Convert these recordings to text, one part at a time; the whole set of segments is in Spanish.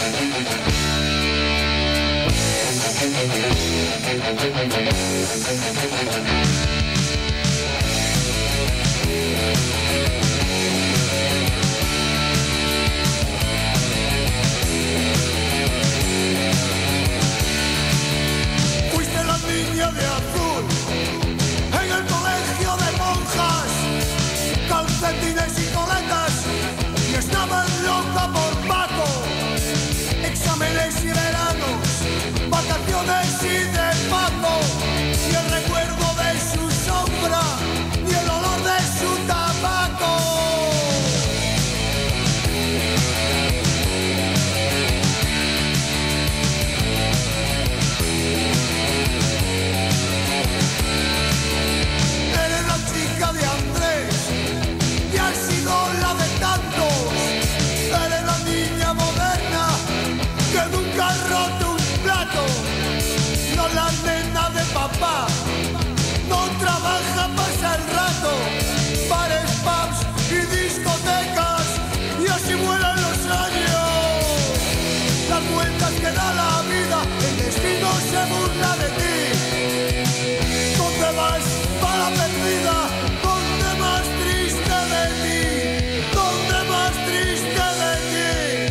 Fuiste la niña de azul en el colegio de monjas, calcetines y coletas, y estabas loca por Paco. Exámenes y veranos, vacaciones y de Paco, y el recuerdo de su sombra y el olor de su tabaco. Eres la chica de Andrés y has sido la de tantos. Eres la niña moderna que nunca ha roto un plato. No la nena de papá, no trabaja, pasa el rato. Bares, pubs y discotecas, y así vuelan los años. Las vueltas que da la vida, el destino se burla de ti. ¿Dónde vas, bala perdida? ¿Dónde más triste de ti? ¿Dónde más triste de ti?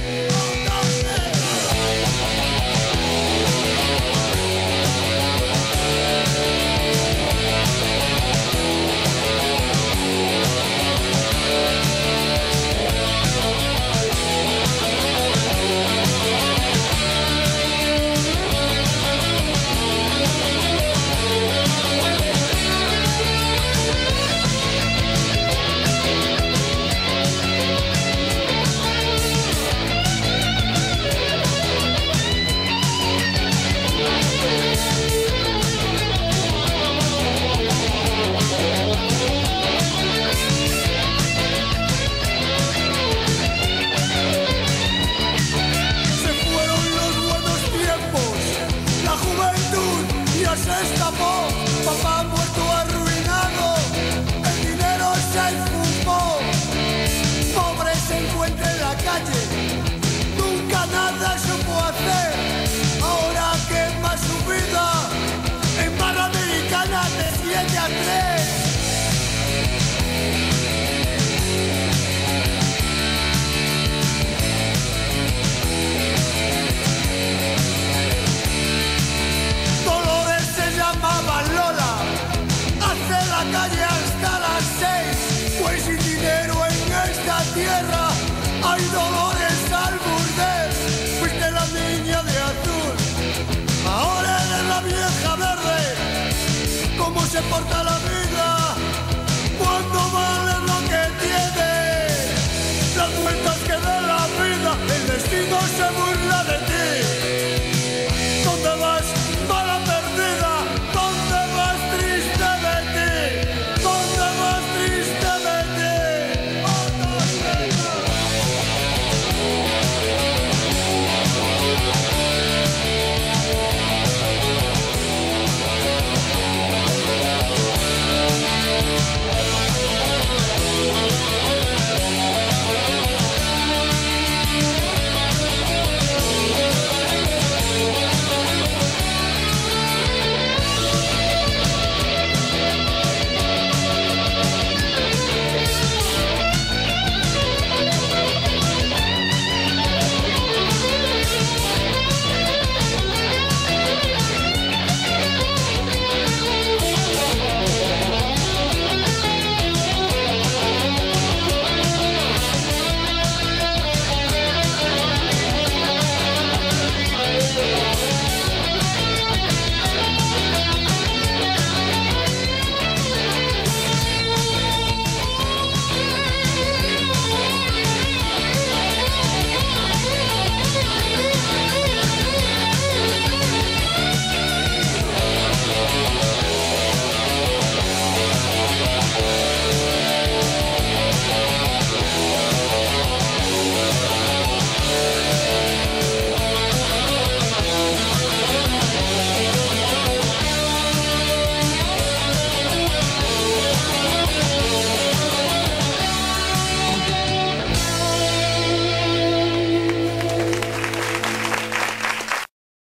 Se escapó, papá muerto arruinado, el dinero se fumó, pobre se encuentra en la calle, nunca nada supo hacer, ahora quema su vida, en barra americana de 7 a 3. Llamaba Lola, hace la calle hasta las 6, pues sin dinero en esta tierra hay dolores al burdel. Fuiste la niña de azul, ahora eres la vieja verde. ¿Cómo se porta la vida?